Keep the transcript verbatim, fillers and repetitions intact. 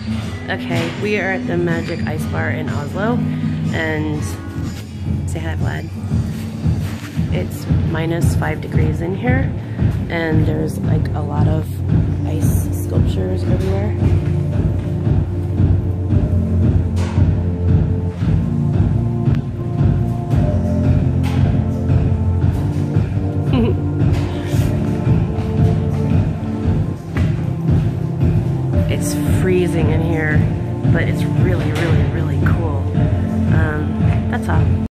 Okay, we are at the Magic Ice Bar in Oslo, and say hi, Vlad. It's minus five degrees in here, and there's like a lot of ice sculptures everywhere. It's freezing in here, but it's really, really, really cool. Um, that's all.